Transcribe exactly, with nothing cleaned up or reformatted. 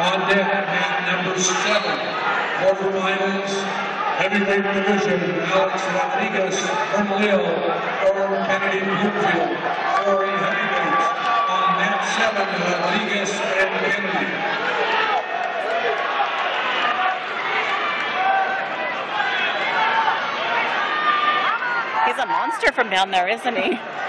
On deck, mat number seven, quarterfinals, heavyweight division, Alex Rodriguez from Lille, or Kennedy Brookfield, for heavyweights. On mat seven, Rodriguez and Kennedy. He's a monster from down there, isn't he?